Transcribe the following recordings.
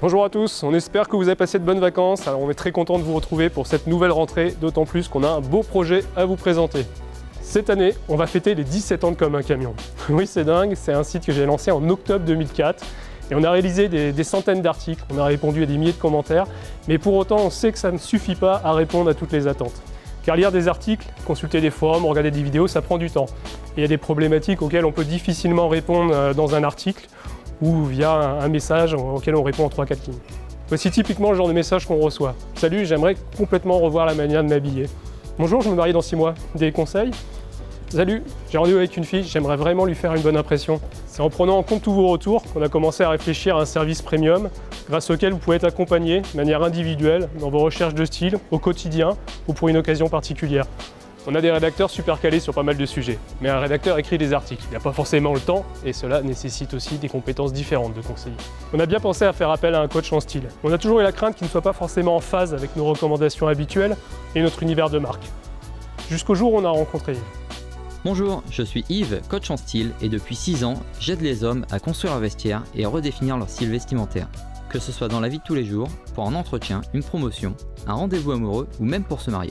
Bonjour à tous, on espère que vous avez passé de bonnes vacances. Alors on est très content de vous retrouver pour cette nouvelle rentrée, d'autant plus qu'on a un beau projet à vous présenter. Cette année, on va fêter les 17 ans de Comme un camion. Oui, c'est dingue, c'est un site que j'ai lancé en octobre 2004 et on a réalisé des centaines d'articles, on a répondu à des milliers de commentaires, mais pour autant on sait que ça ne suffit pas à répondre à toutes les attentes. Car lire des articles, consulter des forums, regarder des vidéos, ça prend du temps. Et il y a des problématiques auxquelles on peut difficilement répondre dans un article ou via un message auquel on répond en 3-4 lignes. Voici typiquement le genre de message qu'on reçoit. Salut, j'aimerais complètement revoir la manière de m'habiller. Bonjour, je me marie dans 6 mois. Des conseils? Salut, j'ai rendez-vous avec une fille, j'aimerais vraiment lui faire une bonne impression. C'est en prenant en compte tous vos retours qu'on a commencé à réfléchir à un service premium grâce auquel vous pouvez être accompagné de manière individuelle dans vos recherches de style, au quotidien ou pour une occasion particulière. On a des rédacteurs super calés sur pas mal de sujets, mais un rédacteur écrit des articles. Il n'a pas forcément le temps et cela nécessite aussi des compétences différentes de conseiller. On a bien pensé à faire appel à un coach en style. On a toujours eu la crainte qu'il ne soit pas forcément en phase avec nos recommandations habituelles et notre univers de marque. Jusqu'au jour où on a rencontré Yves. Bonjour, je suis Yves, coach en style et depuis 6 ans, j'aide les hommes à construire leur vestiaire et à redéfinir leur style vestimentaire. Que ce soit dans la vie de tous les jours, pour un entretien, une promotion, un rendez-vous amoureux ou même pour se marier.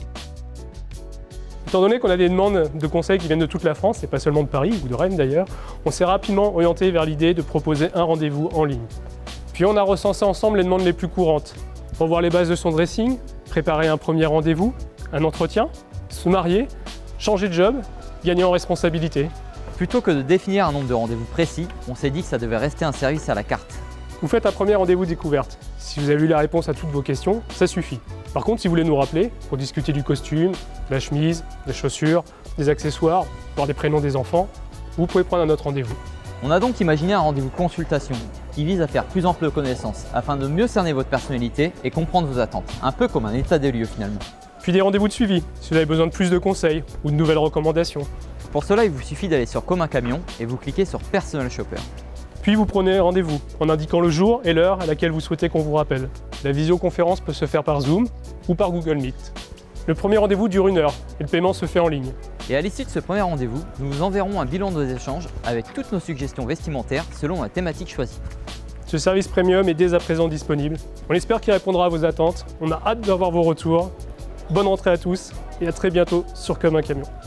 Étant donné qu'on a des demandes de conseils qui viennent de toute la France, et pas seulement de Paris ou de Rennes d'ailleurs, on s'est rapidement orienté vers l'idée de proposer un rendez-vous en ligne. Puis on a recensé ensemble les demandes les plus courantes. Revoir les bases de son dressing, préparer un premier rendez-vous, un entretien, se marier, changer de job, gagner en responsabilité. Plutôt que de définir un nombre de rendez-vous précis, on s'est dit que ça devait rester un service à la carte. Vous faites un premier rendez-vous découverte. Si vous avez eu la réponse à toutes vos questions, ça suffit. Par contre, si vous voulez nous rappeler, pour discuter du costume, de la chemise, des chaussures, des accessoires, voire des prénoms des enfants, vous pouvez prendre un autre rendez-vous. On a donc imaginé un rendez-vous consultation qui vise à faire plus ample connaissance afin de mieux cerner votre personnalité et comprendre vos attentes, un peu comme un état des lieux finalement. Puis des rendez-vous de suivi, si vous avez besoin de plus de conseils ou de nouvelles recommandations. Pour cela, il vous suffit d'aller sur Comme un camion et vous cliquez sur Personal Shopper. Puis vous prenez rendez-vous en indiquant le jour et l'heure à laquelle vous souhaitez qu'on vous rappelle. La visioconférence peut se faire par Zoom ou par Google Meet. Le premier rendez-vous dure 1 heure et le paiement se fait en ligne. Et à l'issue de ce premier rendez-vous, nous vous enverrons un bilan de vos échanges avec toutes nos suggestions vestimentaires selon la thématique choisie. Ce service premium est dès à présent disponible. On espère qu'il répondra à vos attentes. On a hâte d'avoir vos retours. Bonne rentrée à tous et à très bientôt sur Comme un camion.